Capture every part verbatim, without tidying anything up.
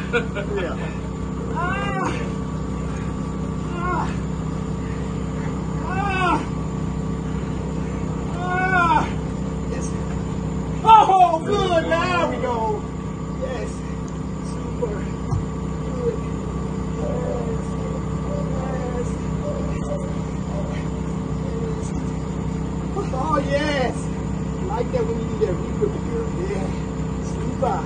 Yeah. Ah. Ah. Ah. Ah. Yes. Oh, good. Now we go. Yes. Super. Good. Yes. Yes. Oh, yes. I like that when you do that regrip here. Yeah. Super.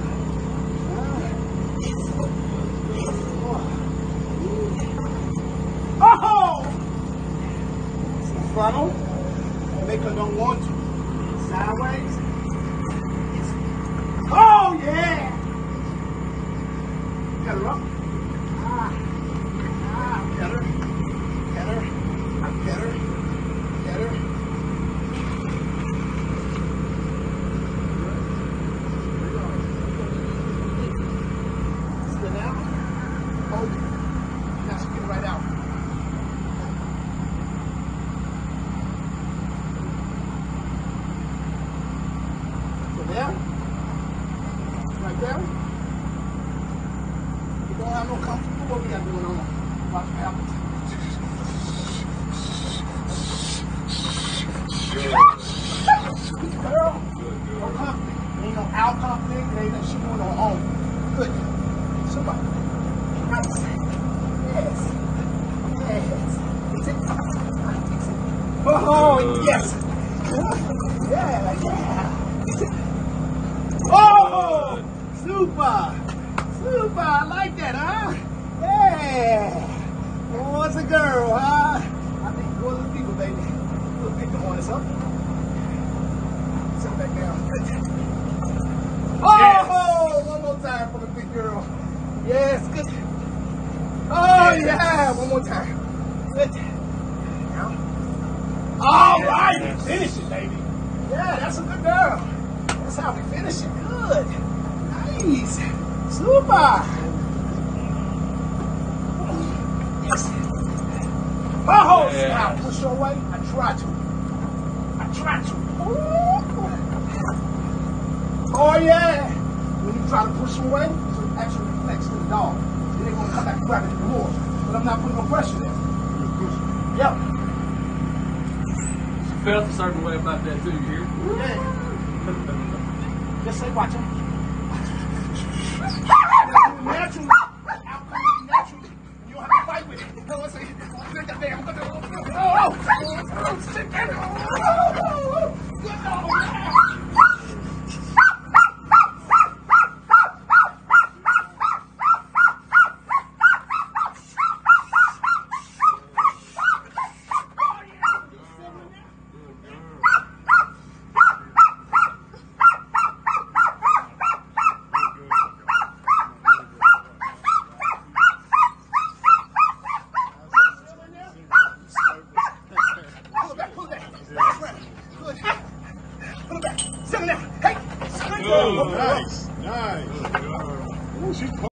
Oh! Frontal. Make her don't want to. Sideways. Oh, yeah! Get her up. Ah. Ah. Get her. Get her. Get her. Get her. Sit down. Hold it. Now she get right out. There, right there. You don't have no comfortable. What we got going on? Watch what happens. Girl, no conflict. Ain't no out conflict. It ain't no shit going on home. Good. Somebody. Nice. Yes. Yes. Fix it. Fix it. Oh, yes. Yeah, yeah. Oh, super, super, I like that, huh? Yeah, boys and girl, huh? I think boys and people, baby. We'll pick the horns up. Sit back down. Oh, yes. One more time for the big girl. Yes, good. Oh, yes. Yeah, one more time. Good. Now. All yes. Right, finish it, baby. Yeah, that's a good girl. That's how we finish it. Good. Nice. Super. Yes. Oh, yeah. See how I push her away? I try to. I try to. Oh, yeah. When you try to push them away, it's an actual reflex to the dog. Then they're going to come back and grab it even more. But I'm not putting no pressure there. Yep. She felt a certain way about that too, you hear? Yeah. Just say, watch him. Natural. Outcome naturally. You don't have to fight with it. No, let's say, I'm going to oh, oh, oh, sit down. Oh, oh, oh, good dog. Hey! Oh, nice, nice. Oh, she's